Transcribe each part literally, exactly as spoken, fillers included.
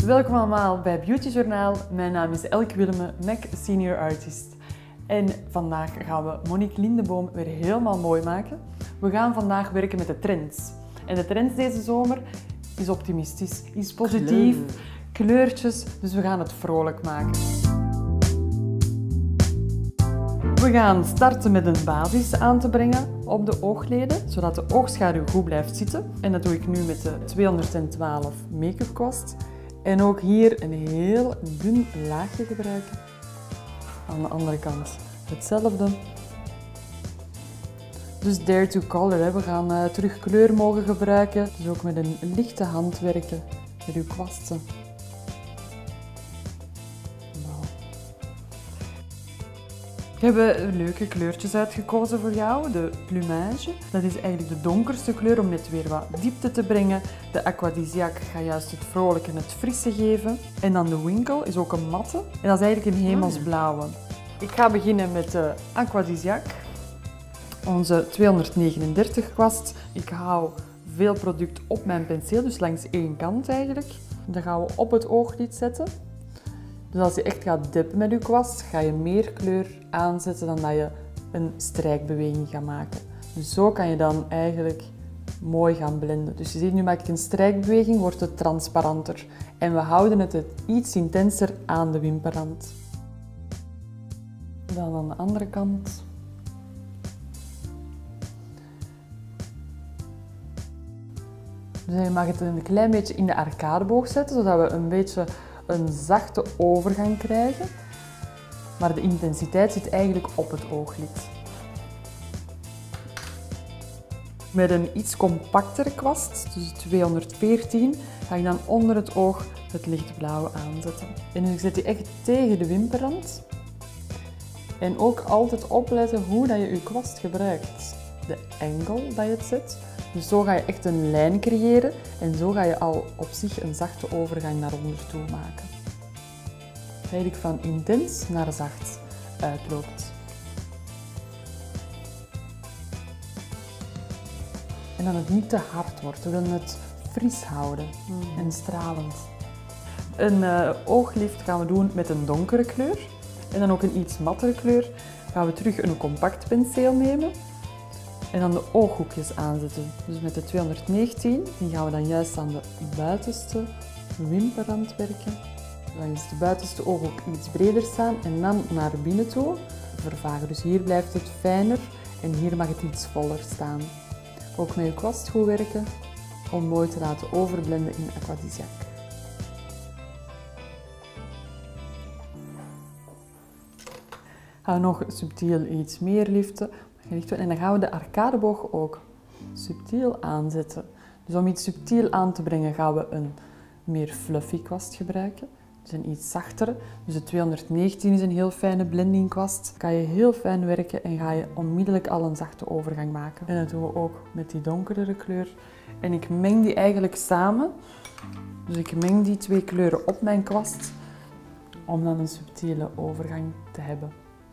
Welkom allemaal bij Beauty Journaal. Mijn naam is Elke Willeme, M A C Senior Artist. En vandaag gaan we Monique Lindeboom weer helemaal mooi maken. We gaan vandaag werken met de trends. En de trends deze zomer is optimistisch, is positief, Kleur. kleurtjes, dus we gaan het vrolijk maken. We gaan starten met een basis aan te brengen op de oogleden, zodat de oogschaduw goed blijft zitten. En dat doe ik nu met de tweehonderdtwaalf make-up kwast. En ook hier een heel dun laagje gebruiken. Aan de andere kant hetzelfde. Dus dare to color, hè. We gaan uh, terug kleur mogen gebruiken. Dus ook met een lichte hand werken met uw kwasten. Ik heb leuke kleurtjes uitgekozen voor jou. De plumage, dat is eigenlijk de donkerste kleur om net weer wat diepte te brengen. De aquadisiac gaat juist het vrolijke en het frisse geven. En dan de winkle is ook een matte. En dat is eigenlijk een hemelsblauwe. Ik ga beginnen met de aquadisiac. Onze tweehonderdnegenendertig kwast. Ik hou veel product op mijn penseel, dus langs één kant eigenlijk. Dan gaan we op het ooglid zetten. Dus als je echt gaat dippen met je kwast, ga je meer kleur aanzetten dan dat je een strijkbeweging gaat maken. Dus zo kan je dan eigenlijk mooi gaan blenden. Dus je ziet, nu maak ik een strijkbeweging, wordt het transparanter. En we houden het iets intenser aan de wimperrand. Dan aan de andere kant. Dus je mag het een klein beetje in de arcadeboog zetten, zodat we een beetje een zachte overgang krijgen, maar de intensiteit zit eigenlijk op het ooglid. Met een iets compactere kwast, dus tweehonderdveertien, ga ik dan onder het oog het lichtblauwe aanzetten. En ik zet die echt tegen de wimperrand. En ook altijd opletten hoe dat je je kwast gebruikt. De angle dat je het zet. Dus zo ga je echt een lijn creëren en zo ga je al op zich een zachte overgang naar onder toe maken. Dat eigenlijk van intens naar zacht uitloopt. En dat het niet te hard wordt, we willen het fris houden mm. en stralend. Een uh, ooglift gaan we doen met een donkere kleur en dan ook een iets mattere kleur. Gaan we terug een compact penseel nemen. En dan de ooghoekjes aanzetten. Dus met de tweehonderdnegentien, die gaan we dan juist aan de buitenste wimperrand werken. Dan is de buitenste ooghoek iets breder staan en dan naar binnen toe vervagen. Dus hier blijft het fijner en hier mag het iets voller staan. Ook met je kwast goed werken om mooi te laten overblenden in aquadisiac. Gaan we nog subtiel iets meer liften. En dan gaan we de arcadeboog ook subtiel aanzetten. Dus om iets subtiel aan te brengen gaan we een meer fluffy kwast gebruiken. Dus een iets zachtere. Dus de tweehonderdnegentien is een heel fijne blending kwast. Kan je heel fijn werken en ga je onmiddellijk al een zachte overgang maken. En dat doen we ook met die donkerdere kleur. En ik meng die eigenlijk samen. Dus ik meng die twee kleuren op mijn kwast om dan een subtiele overgang te hebben.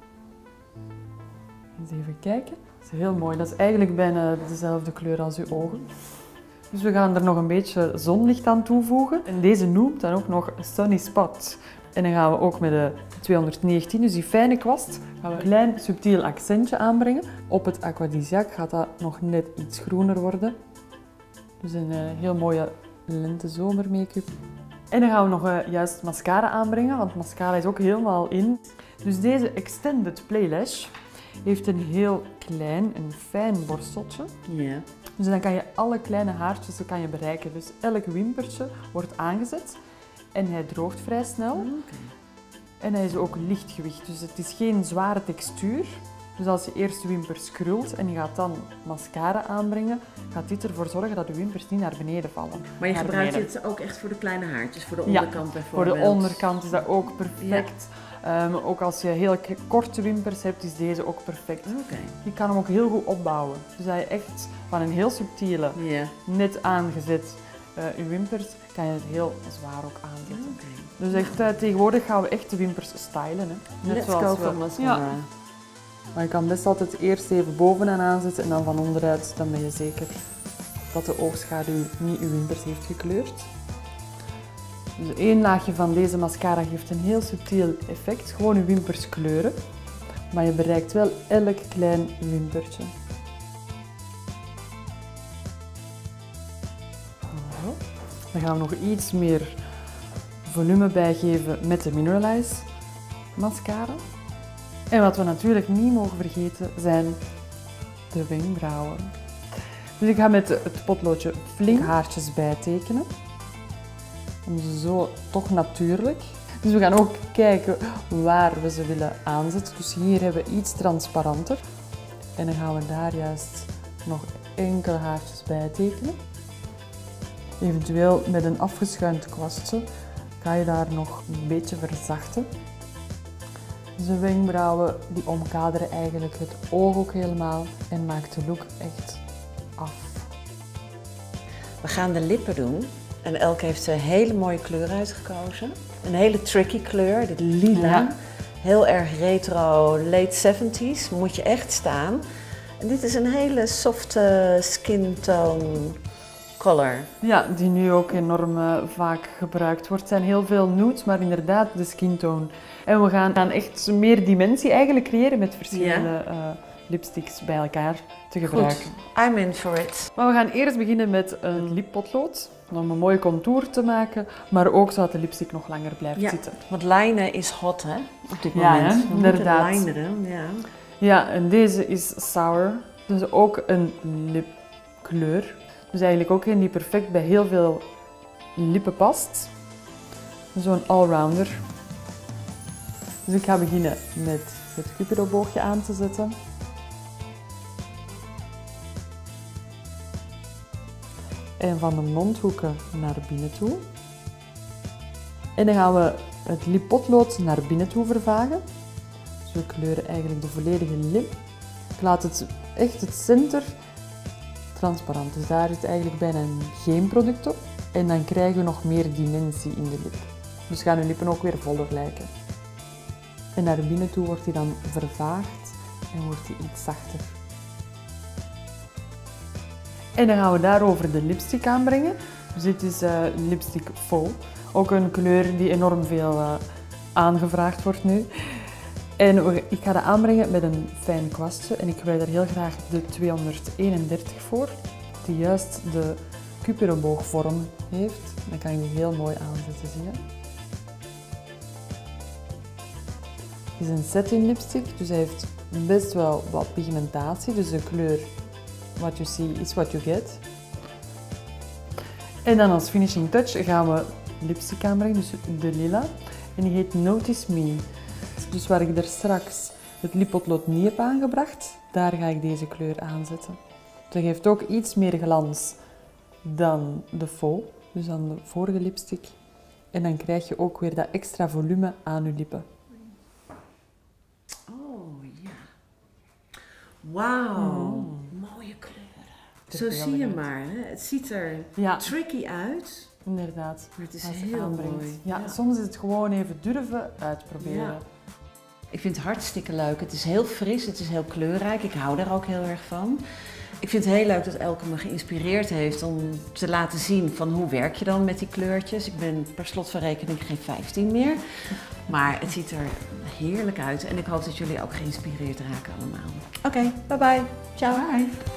Eens even kijken. Dat is heel mooi. Dat is eigenlijk bijna dezelfde kleur als uw ogen. Dus we gaan er nog een beetje zonlicht aan toevoegen. En deze noemt dan ook nog Sunny Spot. En dan gaan we ook met de tweehonderdnegentien, dus die fijne kwast, gaan we een klein subtiel accentje aanbrengen. Op het aquadisiac gaat dat nog net iets groener worden. Dus een uh, heel mooie lente-zomer make-up. En dan gaan we nog uh, juist mascara aanbrengen, want mascara is ook helemaal in. Dus deze Extended Playlash heeft een heel klein en fijn borsteltje. Ja. Dus dan kan je alle kleine haartjes kan je bereiken. Dus elk wimpertje wordt aangezet en hij droogt vrij snel. Okay. En hij is ook lichtgewicht, dus het is geen zware textuur. Dus als je eerst de wimpers krult en je gaat dan mascara aanbrengen, gaat dit ervoor zorgen dat de wimpers niet naar beneden vallen. Maar je gebruikt beneden. dit ook echt voor de kleine haartjes, voor de onderkant ja, bijvoorbeeld? Voor de onderkant is dat ook perfect. Ja. Um, ook als je heel korte wimpers hebt, is deze ook perfect. Okay. Je kan hem ook heel goed opbouwen. Dus dat je echt van een heel subtiele, yeah. net aangezet uh, je wimpers, kan je het heel zwaar ook aanzetten. Okay. Dus echt, uh, tegenwoordig gaan we echt de wimpers stylen. Hè. Net Let's zoals go we... mascara. Ja. Maar je kan best altijd eerst even bovenaan aanzetten en dan van onderuit, dan ben je zeker dat de oogschaduw niet je wimpers heeft gekleurd. Dus één laagje van deze mascara geeft een heel subtiel effect. Gewoon je wimpers kleuren. Maar je bereikt wel elk klein wimpertje. Dan gaan we nog iets meer volume bijgeven met de Mineralize mascara. En wat we natuurlijk niet mogen vergeten zijn de wenkbrauwen. Dus ik ga met het potloodje flink haartjes bijtekenen. Om ze zo toch natuurlijk. Dus we gaan ook kijken waar we ze willen aanzetten. Dus hier hebben we iets transparanter. En dan gaan we daar juist nog enkele haartjes bijtekenen. Eventueel met een afgeschuimd kwastje ga je daar nog een beetje verzachten. Dus de wenkbrauwen die omkaderen eigenlijk het oog ook helemaal en maakt de look echt af. We gaan de lippen doen en Elke heeft een hele mooie kleur uitgekozen. Een hele tricky kleur, dit lila. Ja. Heel erg retro, late zeventies, moet je echt staan. En dit is een hele softe skin tone color. Ja, die nu ook enorm uh, vaak gebruikt wordt. Het zijn heel veel nudes, maar inderdaad de skin tone. En we gaan, gaan echt meer dimensie eigenlijk creëren met verschillende ja. uh, lipsticks bij elkaar te gebruiken. Goed, I'm in for it. Maar we gaan eerst beginnen met een lippotlood. Om een mooie contour te maken, maar ook zodat de lipstick nog langer blijft ja, zitten. Want lijnen is hot, hè, op dit ja, moment. Hè? We inderdaad. lijneren, ja. Ja, en deze is Sour. Dus ook een lipkleur. Dus eigenlijk ook een die perfect bij heel veel lippen past. Zo'n allrounder. Dus ik ga beginnen met het cupido-boogje aan te zetten. En van de mondhoeken naar binnen toe. En dan gaan we het lippotlood naar binnen toe vervagen. Dus we kleuren eigenlijk de volledige lip. Ik laat het echt het center transparant. Dus daar zit eigenlijk bijna geen product op. En dan krijgen we nog meer dimensie in de lip. Dus gaan de lippen ook weer voller lijken. En naar binnen toe wordt hij dan vervaagd en wordt hij iets zachter. En dan gaan we daarover de lipstick aanbrengen. Dus dit is uh, lipstick Faux. Ook een kleur die enorm veel uh, aangevraagd wordt nu. En ik ga dat aanbrengen met een fijn kwastje. En ik gebruik daar heel graag de tweehonderdeenendertig voor. Die juist de cupidoboogvorm heeft. Dan kan je die heel mooi aanzetten, zie je. Het is een satin lipstick, dus hij heeft best wel wat pigmentatie. Dus de kleur what you see is what you get. En dan als finishing touch gaan we lipstick aanbrengen, dus de lila. En die heet Notice Me. Dus waar ik er straks het lippotlood niet heb aangebracht, daar ga ik deze kleur aanzetten. Dat geeft ook iets meer glans dan de faux, dus dan de vorige lipstick. En dan krijg je ook weer dat extra volume aan je lippen. Oh ja. Wauw, mm. Mooie kleuren. Zo zie je maar, hè? Het ziet er ja. tricky uit. Inderdaad. Maar het is heel mooi. Ja, ja. Soms is het gewoon even durven uitproberen. Ja. Ik vind het hartstikke leuk. Het is heel fris, het is heel kleurrijk. Ik hou daar ook heel erg van. Ik vind het heel leuk dat Elke me geïnspireerd heeft om te laten zien van hoe werk je dan met die kleurtjes. Ik ben per slot van rekening geen vijftien meer. Maar het ziet er heerlijk uit en ik hoop dat jullie ook geïnspireerd raken allemaal. Oké, okay, bye bye. Ciao. Bye.